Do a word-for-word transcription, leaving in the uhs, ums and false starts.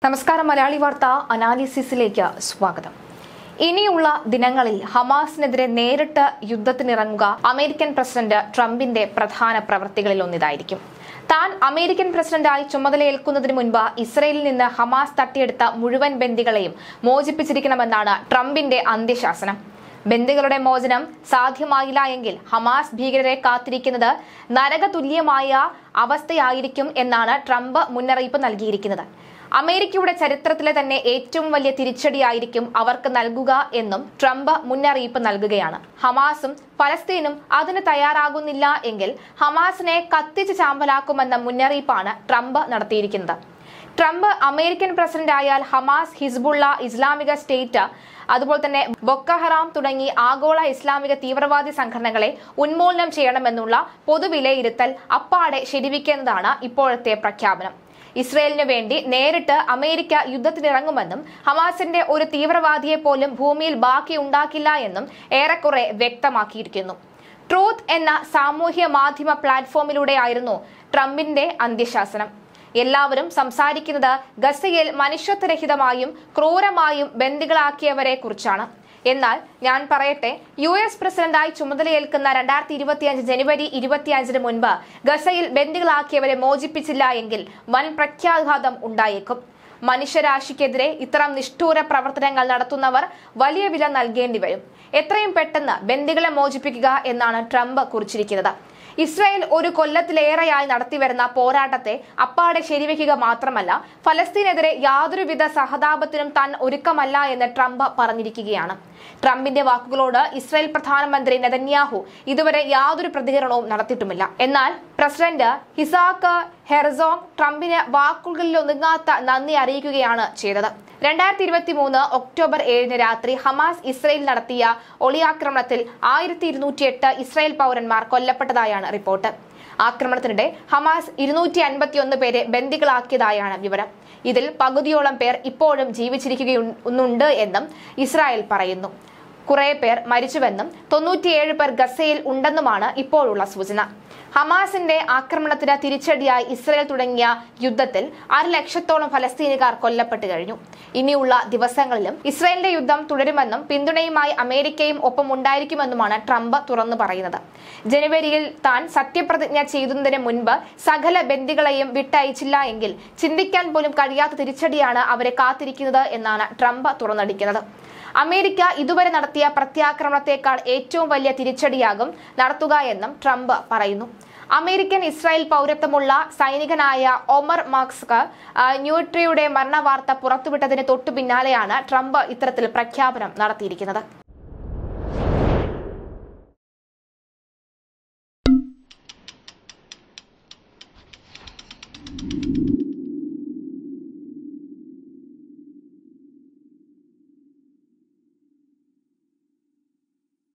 നമസ്കാരം. മലയാളി വാർത്ത അനാലിസിസിലേക്ക് സ്വാഗതം. ഇനിയുള്ള ദിനങ്ങളിൽ ഹമാസിനെതിരെ നേരിട്ട് യുദ്ധത്തിനിറങ്ങുക അമേരിക്കൻ പ്രസിഡന്റ് ട്രംപിന്റെ പ്രധാന പ്രവൃത്തികളിൽ ഒന്നിതായിരിക്കും. താൻ അമേരിക്കൻ പ്രസിഡന്റായി ചുമതലയേൽക്കുന്നതിന് മുൻപ് ഇസ്രയേലിൽ നിന്ന് ഹമാസ് തട്ടിയെടുത്ത മുഴുവൻ ബന്ദികളെയും മോചിപ്പിച്ചിരിക്കണമെന്നാണ് ട്രംപിന്റെ അന്ത്യശാസനം. ബന്ദികളുടെ മോചനം സാധ്യമായില്ല എങ്കിൽ ഹമാസ് ഭീകരരെ കാത്തിരിക്കുന്നത് നരകതുല്യമായ അവസ്ഥയായിരിക്കും എന്നാണ് ട്രംപ് മുന്നറിയിപ്പ് നൽകിയിരിക്കുന്നത്. അമേരിക്കയുടെ ചരിത്രത്തിലെ തന്നെ ഏറ്റവും വലിയ തിരിച്ചടിയായിരിക്കും അവർക്ക് നൽകുക എന്നും ട്രംപ് മുന്നറിയിപ്പ് നൽകുകയാണ്. ഹമാസും ഫലസ്തീനും അതിന് തയ്യാറാകുന്നില്ല എങ്കിൽ ഹമാസിനെ കത്തിച്ച് ചാമ്പലാക്കുമെന്ന മുന്നറിയിപ്പാണ് ട്രംപ് നടത്തിയിരിക്കുന്നത്. ട്രംപ് അമേരിക്കൻ പ്രസിഡന്റ് ആയാൽ ഹമാസ്, ഹിസ്ബുള്ള, ഇസ്ലാമിക സ്റ്റേറ്റ്, അതുപോലെ തന്നെ ബൊക്ക ഹറാം തുടങ്ങി ആഗോള ഇസ്ലാമിക തീവ്രവാദി സംഘടനകളെ ഉന്മൂലനം ചെയ്യണമെന്നുള്ള പൊതുവിലയിരുത്തൽ അപ്പാടെ ശരിവയ്ക്കുന്നതാണ് ഇപ്പോഴത്തെ പ്രഖ്യാപനം. ഇസ്രയേലിന് വേണ്ടി നേരിട്ട് അമേരിക്ക യുദ്ധത്തിനിറങ്ങുമെന്നും ഹമാസിന്റെ ഒരു തീവ്രവാദിയെ പോലും ഭൂമിയിൽ ബാക്കി ഉണ്ടാക്കില്ല എന്നും ഏറെക്കുറെ വ്യക്തമാക്കിയിരിക്കുന്നു. ട്രൂത്ത് എന്ന സാമൂഹ്യ മാധ്യമ പ്ലാറ്റ്ഫോമിലൂടെയായിരുന്നു ട്രംപിന്റെ അന്ത്യശാസനം. എല്ലാവരും സംസാരിക്കുന്നത് ഗസയിൽ മനുഷ്യത്വരഹിതമായും ക്രൂരമായും ബന്ദികളാക്കിയവരെ കുറിച്ചാണ്. എന്നാൽ ഞാൻ പറയട്ടെ, യു എസ് പ്രസിഡന്റായി ചുമതലയേൽക്കുന്ന രണ്ടായിരത്തി ഇരുപത്തിയഞ്ച് ജനുവരി ഇരുപത്തിയഞ്ചിന് മുൻപ് ഗസയിൽ ബന്ദികളാക്കിയവരെ മോചിപ്പിച്ചില്ല എങ്കിൽ വൻ പ്രത്യാഘാതം ഉണ്ടായേക്കും. മനുഷ്യരാശിക്കെതിരെ ഇത്തരം നിഷ്ഠൂര പ്രവർത്തനങ്ങൾ നടത്തുന്നവർ വലിയ വില നൽകേണ്ടി വരും. എത്രയും പെട്ടെന്ന് ബന്ദികളെ മോചിപ്പിക്കുക എന്നാണ് ട്രംപ് കുറിച്ചിരിക്കുന്നത്. ഇസ്രായേൽ ഒരു കൊല്ലത്തിലേറെയായി നടത്തിവരുന്ന പോരാട്ടത്തെ അപ്പാടെ ശരിവെക്കുക മാത്രമല്ല, ഫലസ്തീനെതിരെ യാതൊരുവിധ സഹതാപത്തിനും താൻ ഒരുക്കമല്ല എന്ന് ട്രംപ് പറഞ്ഞിരിക്കുകയാണ്. ട്രംപിന്റെ വാക്കുകളോട് ഇസ്രായേൽ പ്രധാനമന്ത്രി നെതന്യാഹു ഇതുവരെ യാതൊരു പ്രതികരണവും നടത്തിയിട്ടുമില്ല. എന്നാൽ പ്രസിഡന്റ് ഇസാക്ക് ഹെർസോഗ് ട്രംപിന് വാക്കുകളിലൊതുങ്ങാത്ത നന്ദി അറിയിക്കുകയാണ് ചെയ്തത്. രണ്ടായിരത്തി ഇരുപത്തി മൂന്ന് ഒക്ടോബർ ഏഴിന് രാത്രി ഹമാസ് ഇസ്രയേൽ നടത്തിയ ഒളിയാക്രമണത്തിൽ ആയിരത്തി ഇരുന്നൂറ്റി എട്ട് ഇസ്രായേൽ പൗരന്മാർ കൊല്ലപ്പെട്ടതായാണ് റിപ്പോർട്ട്. ആക്രമണത്തിനിടെ ഹമാസ് ഇരുന്നൂറ്റി അൻപത്തി ഒന്ന് പേരെ ബന്ദികളാക്കിയതായാണ് വിവരം. ഇതിൽ പകുതിയോളം പേർ ഇപ്പോഴും ജീവിച്ചിരിക്കുന്നുണ്ട് എന്നും ഇസ്രായേൽ പറയുന്നു. കുറെ പേർ മരിച്ചുവെന്നും തൊണ്ണൂറ്റിയേഴ് പേർ ഗസയിൽ ഉണ്ടെന്നുമാണ് ഇപ്പോഴുള്ള സൂചന. ഹമാസിന്റെ ആക്രമണത്തിന് തിരിച്ചടിയായി ഇസ്രയേൽ തുടങ്ങിയ യുദ്ധത്തിൽ അര ലക്ഷത്തോളം ഫലസ്തീനുകാർ കൊല്ലപ്പെട്ടു കഴിഞ്ഞു. ഇനിയുള്ള ദിവസങ്ങളിലും ഇസ്രയേലിന്റെ യുദ്ധം തുടരുമെന്നും പിന്തുണയുമായി അമേരിക്കയും ഒപ്പം ഉണ്ടായിരിക്കുമെന്നുമാണ് ട്രംപ് തുറന്നു പറയുന്നത്. ജനുവരിയിൽ താൻ സത്യപ്രതിജ്ഞ ചെയ്യുന്നതിന് മുൻപ് സകല ബന്ദികളെയും വിട്ടയച്ചില്ല എങ്കിൽ ചിന്തിക്കാൻ പോലും കഴിയാത്ത തിരിച്ചടിയാണ് അവരെ കാത്തിരിക്കുന്നത് എന്നാണ് ട്രംപ് തുറന്നടിക്കുന്നത്. അമേരിക്ക ഇതുവരെ നടത്തിയ പ്രത്യാക്രമണത്തെക്കാൾ ഏറ്റവും വലിയ തിരിച്ചടിയാകും നടത്തുക എന്നും ട്രംപ് പറയുന്നു. അമേരിക്കൻ ഇസ്രായേൽ പൗരത്വമുള്ള സൈനികനായ ഒമർ മാക്സ്ക് ന്യൂട്രിയുടെ മരണവാർത്ത പുറത്തുവിട്ടതിന് തൊട്ടു പിന്നാലെയാണ് ട്രംപ് ഇത്തരത്തിൽ പ്രഖ്യാപനം നടത്തിയിരിക്കുന്നത്.